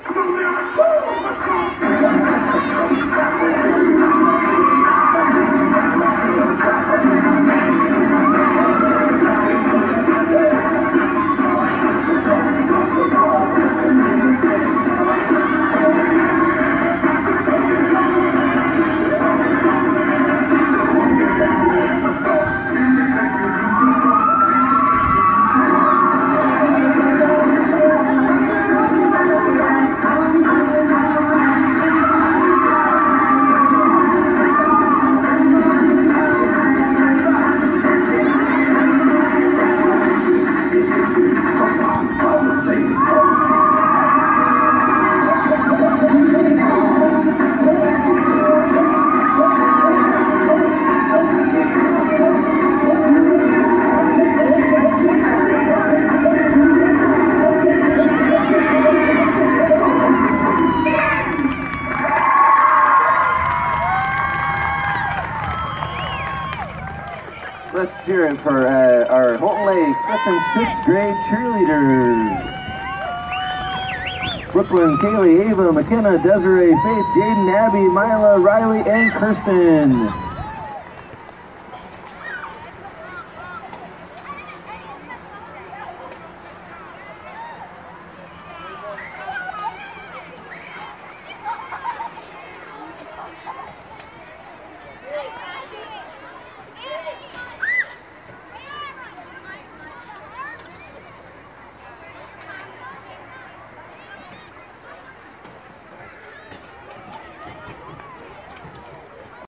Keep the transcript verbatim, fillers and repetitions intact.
Let's hear it for uh, our Holton Lake fifth and sixth grade cheerleaders. Brooklyn, Kaylee, Ava, McKenna, Desiree, Faith, Jaden, Abby, Mila, Riley, and Kirsten.